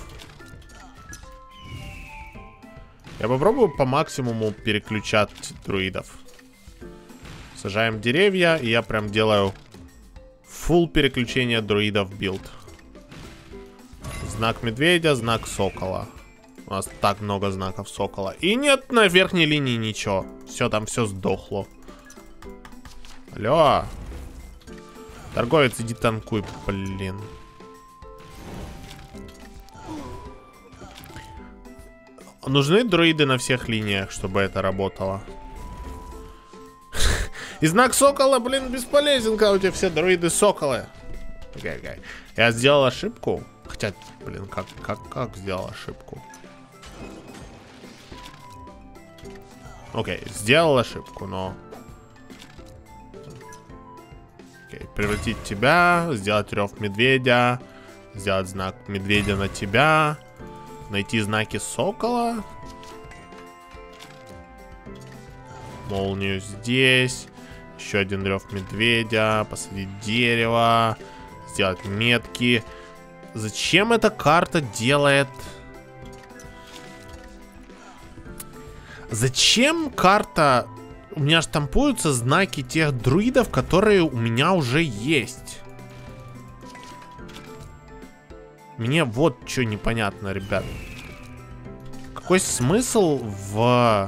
Я попробую по максимуму переключать друидов. Сажаем деревья, и я прям делаю фулл переключение друидов в билд. Знак медведя, знак сокола. У нас так много знаков сокола. И нет на верхней линии ничего. Все, там все сдохло. Алло. Торговец, иди танкуй, блин. Нужны друиды на всех линиях, чтобы это работало. И знак сокола, блин, бесполезен, когда у тебя все друиды соколы. Okay, okay. Я сделал ошибку. Хотя, блин, как, как, как сделал ошибку? Окей, okay, сделал ошибку, но... Okay, превратить тебя, сделать рев медведя, сделать знак медведя на тебя, найти знаки сокола, молнию здесь, еще один рев медведя, посадить дерево, сделать метки. Зачем эта карта делает... Зачем карта... У меня штампуются знаки тех друидов, которые у меня уже есть. Мне вот что непонятно, ребят. Какой смысл в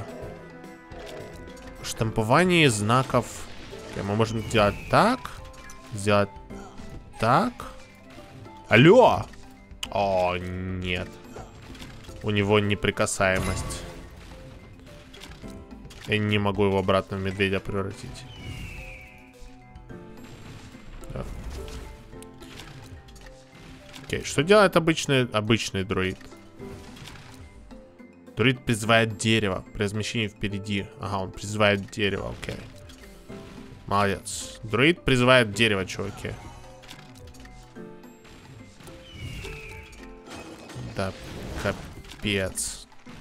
штамповании знаков? Okay, мы можем сделать так. Сделать так. Алло! О, нет. У него неприкасаемость. Я не могу его обратно в медведя превратить. Да. Окей, что делает обычный, обычный друид? Друид призывает дерево при размещении впереди. Ага, он призывает дерево, окей. Молодец. Друид призывает дерево, чуваки. Да, капец.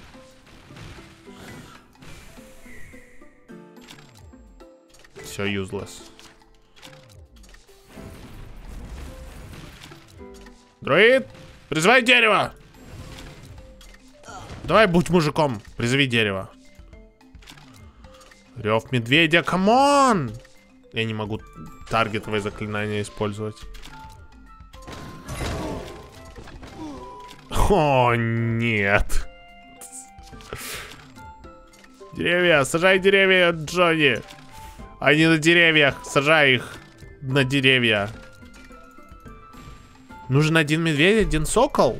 Все useless. Друид, призывай дерево. Давай будь мужиком, призови дерево. Рев медведя, камон! Я не могу таргетовое заклинание использовать. О, нет. Деревья, сажай деревья, Джонни. Они на деревьях, сажай их на деревья. Нужен один медведь, один сокол.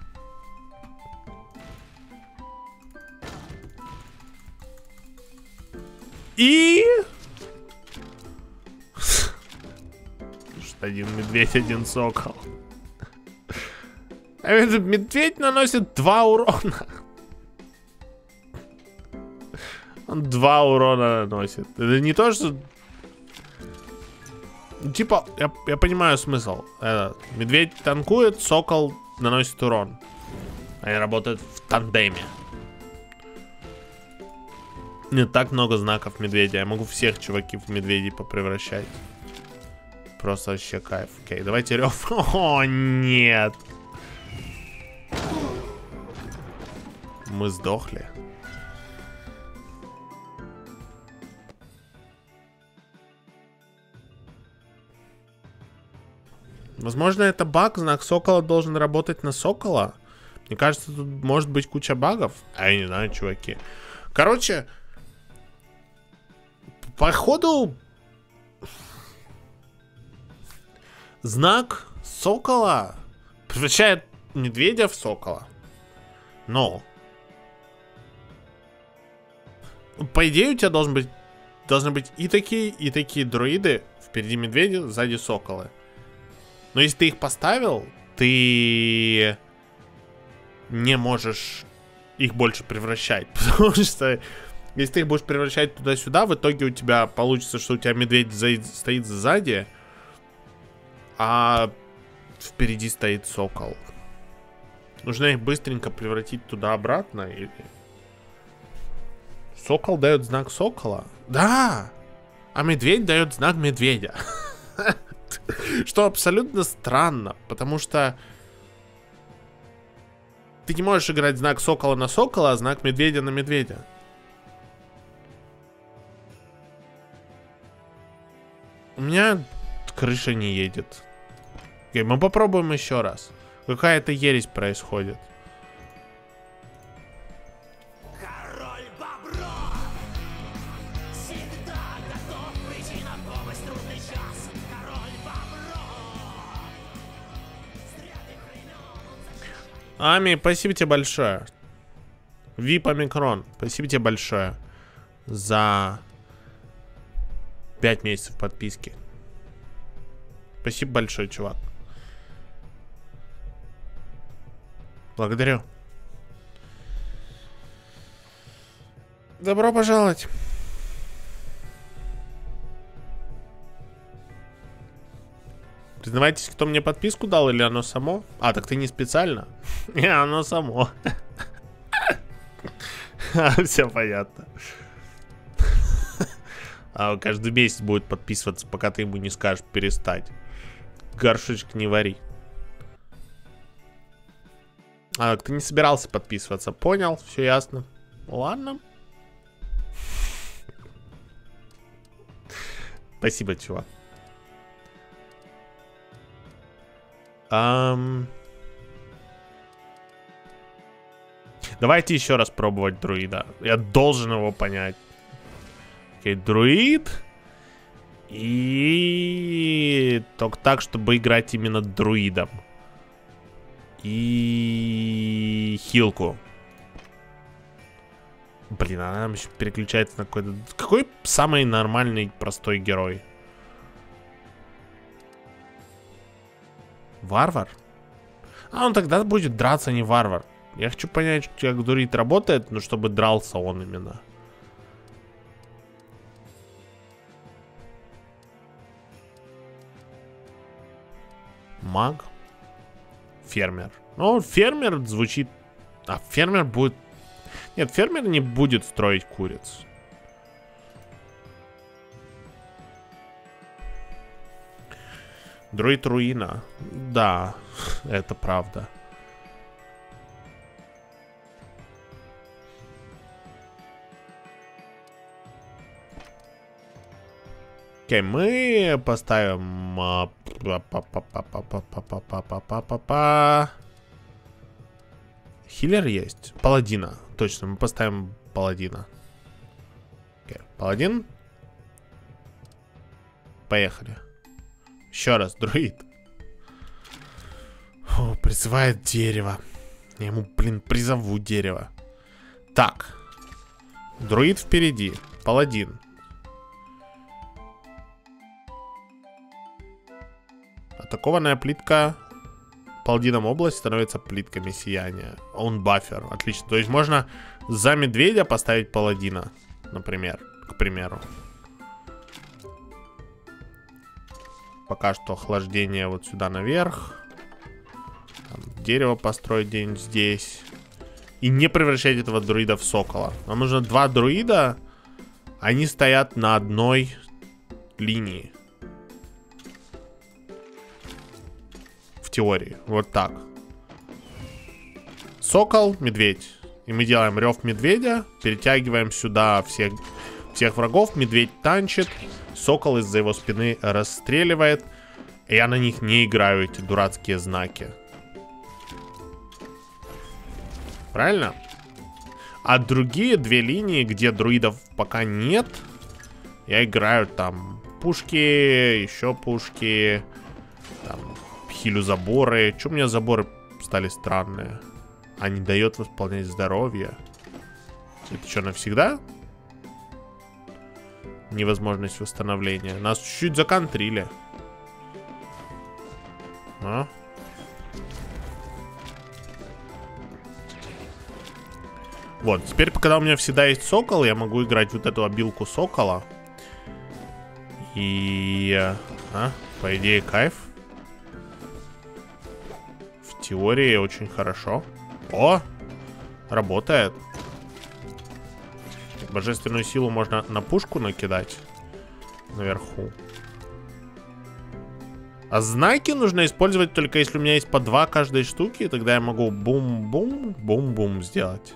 И... Один медведь, один сокол. А этот медведь наносит два урона. Он два урона наносит. Это не то, что... Типа, я, я понимаю смысл. Это, медведь танкует, сокол наносит урон. Они работают в тандеме. Не так много знаков медведя. Я могу всех чуваки в медведей попревращать. Просто вообще кайф. Окей, давайте рев. О, нет. Мы сдохли. Возможно, это баг. Знак сокола должен работать на сокола. Мне кажется, тут может быть куча багов. А я не знаю, чуваки. Короче, походу, знак сокола превращает медведя в сокола. Но по идее у тебя должен быть, должны быть и такие, и такие друиды. Впереди медведя, сзади соколы. Но если ты их поставил, ты не можешь их больше превращать. Потому что если ты их будешь превращать туда-сюда, в итоге у тебя получится, что у тебя медведь стоит сзади, а впереди стоит сокол. Нужно их быстренько превратить туда-обратно. Или... Сокол дает знак сокола? Да! А медведь дает знак медведя. Что абсолютно странно, потому что ты не можешь играть знак сокола на сокола, а знак медведя на медведя. У меня крыша не едет. Окей, мы попробуем еще раз. Какая-то ересь происходит. Ами, спасибо тебе большое. Вип Омикрон, спасибо тебе большое за пять месяцев подписки. Спасибо большое, чувак. Благодарю. Добро пожаловать. Признавайтесь, кто мне подписку дал, или оно само? А, так ты не специально? Не, оно само. Все понятно. А каждый месяц будет подписываться, пока ты ему не скажешь перестать. Горшочек не вари. А, ты не собирался подписываться. Понял, все ясно. Ладно. Спасибо, чувак. Um... Давайте еще раз пробовать друида. Я должен его понять. Окей, друид. И только так, чтобы играть именно друидом. И хилку. Блин, она нам еще переключается на какой-то... Какой самый нормальный, простой герой? Варвар? А он тогда будет драться, не варвар. Я хочу понять, как друид работает, но чтобы дрался он именно. Маг. Фермер. Ну, фермер звучит... А, фермер будет... Нет, фермер не будет строить куриц. Друид руина. Да, это правда. Окей, мы поставим... Хиллер есть. Паладина. Точно, мы поставим паладина. Окей, паладин. Поехали. Еще раз, друид. О, призывает дерево. Я ему, блин, призову дерево. Так. Друид впереди. Паладин. Атакованная плитка паладином область становится плитками сияния. Он бафер. Отлично. То есть можно за медведя поставить паладина, например. К примеру. Пока что охлаждение вот сюда наверх. Там дерево построить где-нибудь здесь. И не превращать этого друида в сокола. Нам нужно два друида. Они стоят на одной линии. В теории. Вот так. Сокол, медведь. И мы делаем рев медведя. Перетягиваем сюда всех, всех врагов. Медведь танчит. Сокол из-за его спины расстреливает. И я на них не играю эти дурацкие знаки. Правильно? А другие две линии, где друидов пока нет, я играю там пушки, еще пушки, там хилю заборы. Че у меня заборы стали странные? А не дает восполнять здоровье. Это что, навсегда? Невозможность восстановления. Нас чуть-чуть законтрили. А? Вот, теперь, когда у меня всегда есть сокол, я могу играть вот эту обилку сокола. И... А, по идее, кайф. В теории очень хорошо. О! Работает. Божественную силу можно на пушку накидать. Наверху. А знаки нужно использовать только если у меня есть по два каждой штуки. Тогда я могу бум-бум, бум-бум сделать.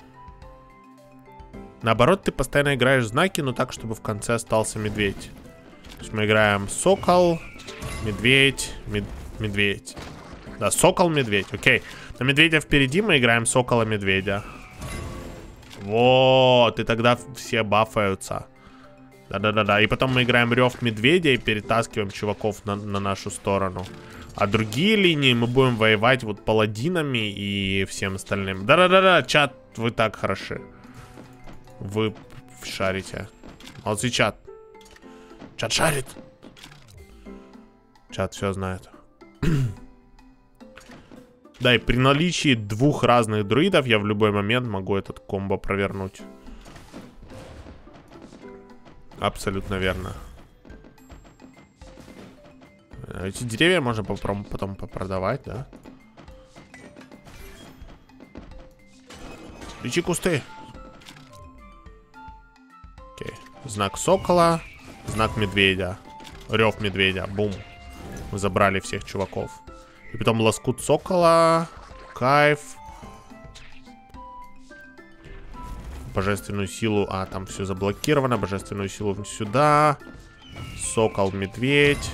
Наоборот, ты постоянно играешь знаки, но так, чтобы в конце остался медведь. То есть мы играем сокол, медведь, мед... медведь. Да, сокол, медведь, окей. На медведя впереди мы играем сокола-медведя. Вот, и тогда все бафаются. Да-да-да-да. И потом мы играем рев медведя и перетаскиваем чуваков на, на нашу сторону. А другие линии мы будем воевать вот паладинами и всем остальным. Да-да-да-да, чат, вы так хороши. Вы шарите. Молодцы, чат. Чат шарит. Чат все знает. Да, и при наличии двух разных друидов я в любой момент могу этот комбо провернуть. Абсолютно верно. Эти деревья можно потом попродавать, да? Ищи кусты. Окей. Знак сокола. Знак медведя. Рев медведя. Бум. Мы забрали всех чуваков. И потом лоскут сокола. Кайф. Божественную силу. А, там все заблокировано. Божественную силу сюда. Сокол, медведь.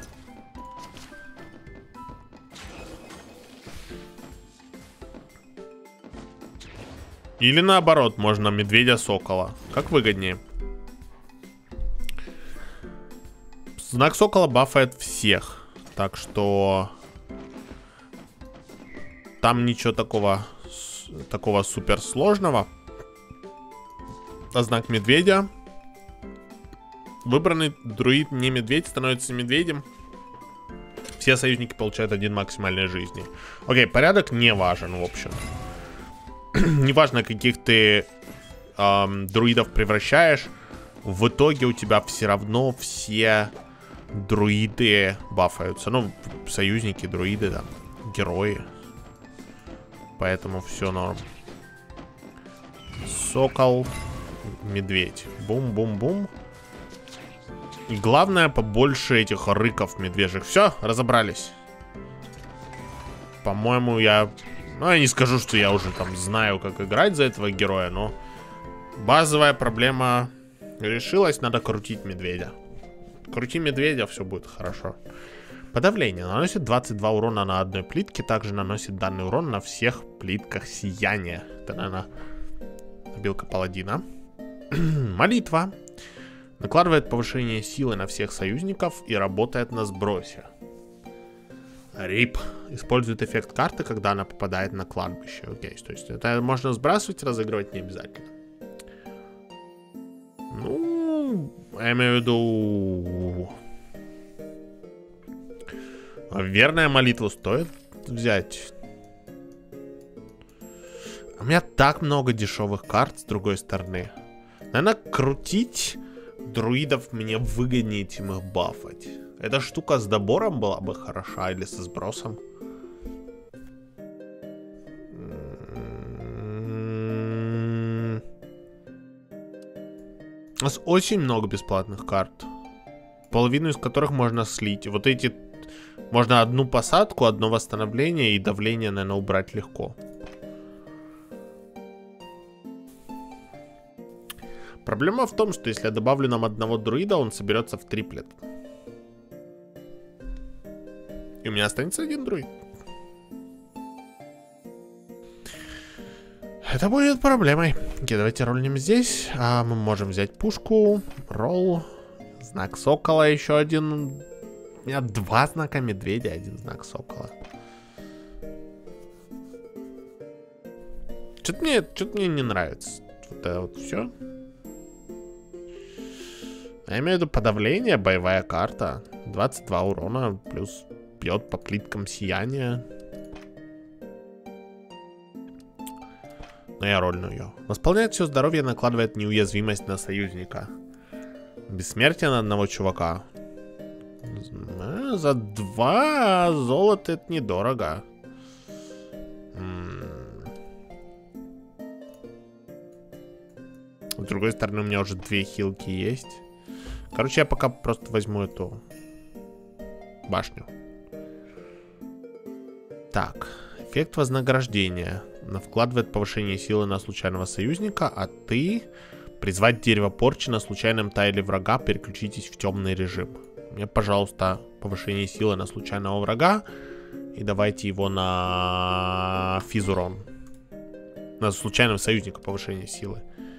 Или наоборот, можно медведя-сокола. Как выгоднее. Знак сокола бафает всех. Так что... Там ничего такого, такого суперсложного. А знак медведя. Выбранный друид не медведь становится медведем. Все союзники получают один максимальной жизни. Окей, порядок не важен, в общем. Неважно, каких ты эм, друидов превращаешь. В итоге у тебя все равно все друиды бафаются. Ну, союзники, друиды, там, герои. Поэтому все норм. Сокол, медведь. Бум-бум-бум. И главное, побольше этих рыков медвежьих. Все, разобрались. По-моему, я... Ну, я не скажу, что я уже там знаю, как играть за этого героя, но... Базовая проблема решилась, надо крутить медведя. Крути медведя, все будет хорошо. Подавление. Наносит двадцать два урона на одной плитке. Также наносит данный урон на всех плитках сияния. Это, наверное, билка паладина. Молитва. Накладывает повышение силы на всех союзников и работает на сбросе. Рип. Использует эффект карты, когда она попадает на кладбище. Окей, то есть это можно сбрасывать, разыгрывать не обязательно. Ну, я имею в виду... Верная молитву стоит взять. У меня так много дешевых карт, с другой стороны. Наверное, крутить друидов мне выгоднее, чем их бафать. Эта штука с добором была бы хороша, или со сбросом. У нас очень много бесплатных карт. Половину из которых можно слить. Вот эти... Можно одну посадку, одно восстановление и давление, наверное, убрать легко. Проблема в том, что если я добавлю нам одного друида, он соберется в триплет. И у меня останется один друид. Это будет проблемой. Окей, давайте роллнем здесь. А мы можем взять пушку. Ролл. Знак сокола еще один. У меня два знака медведя, один знак сокола. Что-то мне, что-то мне не нравится. Вот это вот все. Я имею в виду подавление, боевая карта. двадцать два урона, плюс бьет по плиткам сияния. Но я рольну ее. Восполняет все здоровье, накладывает неуязвимость на союзника. Бессмертие на одного чувака. За два золота это недорого. С другой стороны, у меня уже две хилки есть. Короче, я пока просто возьму эту башню. Так, эффект вознаграждения. Вкладывает повышение силы на случайного союзника, а ты призвать дерево порчи на случайном тайле врага, переключитесь в темный режим. Мне, пожалуйста, повышение силы на случайного врага. И давайте его на физурон. На случайного союзника повышение силы.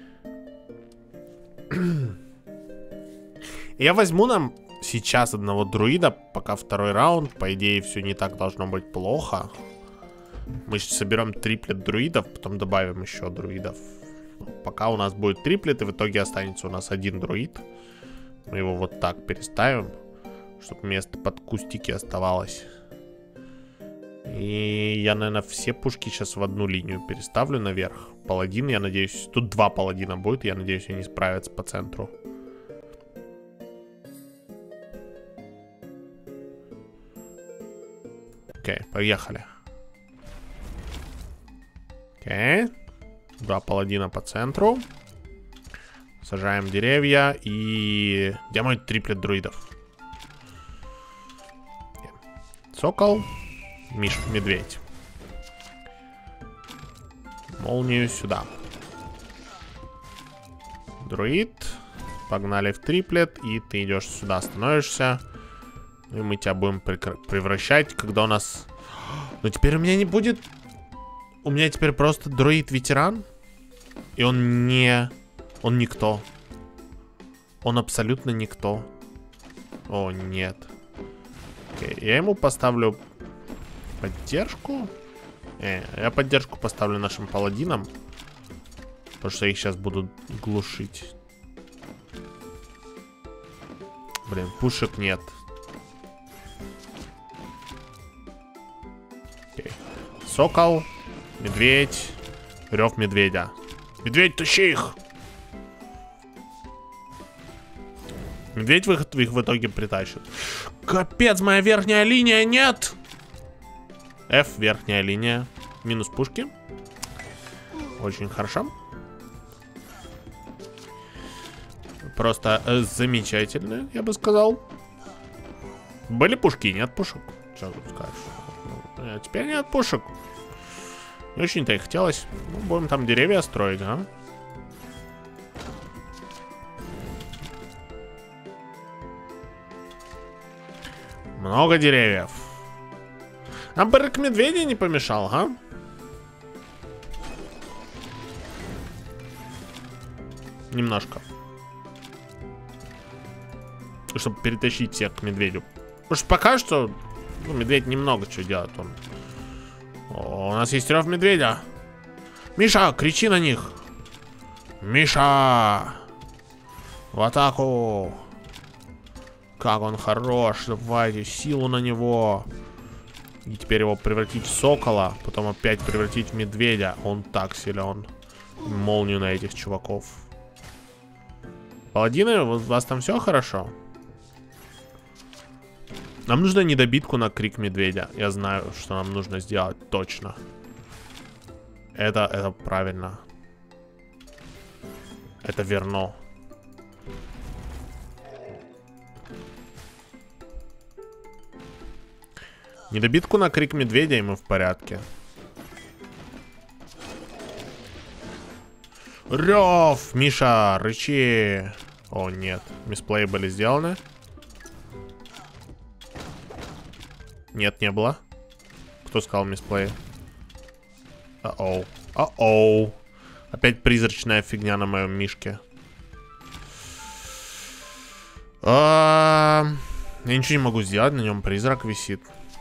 Я возьму нам сейчас одного друида, пока второй раунд. По идее, все не так должно быть плохо. Мы сейчас соберем триплет друидов, потом добавим еще друидов. Пока у нас будет триплет, и в итоге останется у нас один друид. Мы его вот так переставим, чтобы место под кустики оставалось. И я, наверное, все пушки сейчас в одну линию переставлю наверх. Паладин, я надеюсь, тут два паладина будет. Я надеюсь, они справятся по центру. Окей, поехали. Окей. Два паладина по центру. Сажаем деревья. И... Где мой триплет друидов? Сокол. Миш, медведь. Молнию сюда. Друид. Погнали в триплет. И ты идешь сюда, становишься. И мы тебя будем превращать, когда у нас... Но теперь у меня не будет... У меня теперь просто дроид-ветеран. И он не... Он никто. Он абсолютно никто. О, нет. Окей, я ему поставлю поддержку. Э, я поддержку поставлю нашим паладинам. Потому что их сейчас будут глушить. Блин, пушек нет. Окей. Сокол. Медведь. Рев медведя. Медведь, тащи их! Медведь их, их в итоге притащит. Капец, моя верхняя линия, нет! F, верхняя линия. Минус пушки. Очень хорошо. Просто э, замечательно, я бы сказал. Были пушки, нет пушек? Что тут скажешь? А теперь нет пушек. Не очень-то и хотелось. Ну, будем там деревья строить, а? Много деревьев. А бырк медведя не помешал, а? Немножко. Чтобы перетащить всех к медведю. Потому что пока что ну, медведь немного чего делает. Он... О, у нас есть рев медведя. Миша, кричи на них. Миша! В атаку! Как он хорош. Давайте силу на него. И теперь его превратить в сокола. Потом опять превратить в медведя. Он так силен. Молнию на этих чуваков. Паладины, у вас там все хорошо? Нам нужно недобитку на крик медведя. Я знаю, что нам нужно сделать точно. Это, это правильно. Это верно. Недобитку на крик медведя, и мы в порядке. Рев! Миша, рычи! О, нет. Мисплеи были сделаны. Нет, не было. Кто сказал мисплей? А-оу. А-оу. Опять призрачная фигня на моем мишке. А -а -а. Я ничего не могу сделать, на нем призрак висит.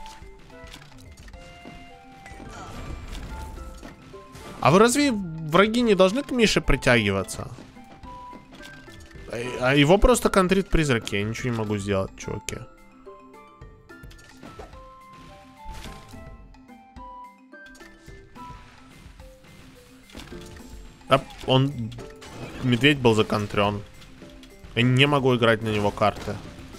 А вы разве враги не должны к Мише притягиваться? А его просто контрит призраки. Я ничего не могу сделать, чуваки. А он... Медведь был законтрен. Я не могу играть на него карты.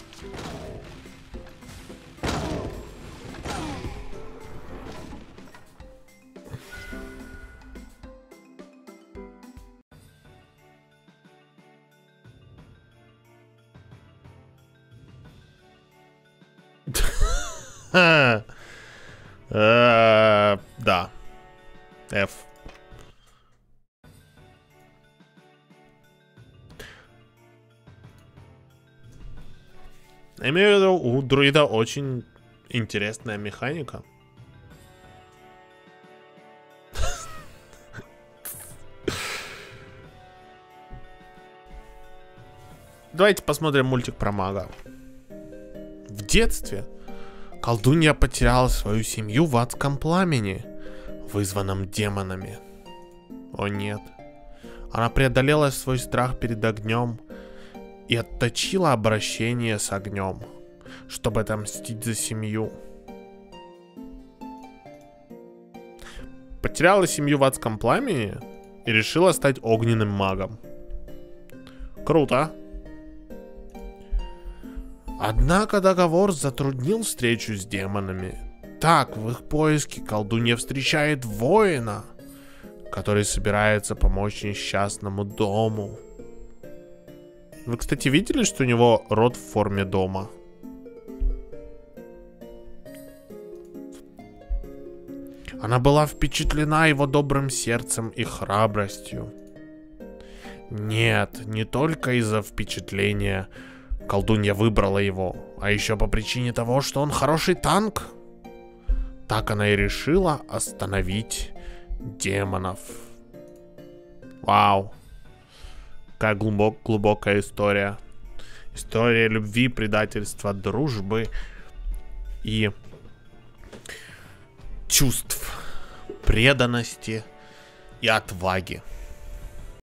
Да. F. Я имею в виду, у друида очень интересная механика. Давайте посмотрим мультик про мага. В детстве колдунья потеряла свою семью в адском пламени, вызванном демонами. О нет. Она преодолела свой страх перед огнем и отточила обращение с огнем, чтобы отомстить за семью. Потеряла семью в адском пламени и решила стать огненным магом. Круто. Однако договор затруднил встречу с демонами. Так, в их поиске колдунья встречает воина, который собирается помочь несчастному дому. Вы, кстати, видели, что у него рот в форме дома? Она была впечатлена его добрым сердцем и храбростью. Нет, не только из-за впечатления колдунья выбрала его, а еще по причине того, что он хороший танк. Так она и решила остановить демонов. Вау. Какая глубок, глубокая история. История любви, предательства, дружбы и чувств, преданности и отваги.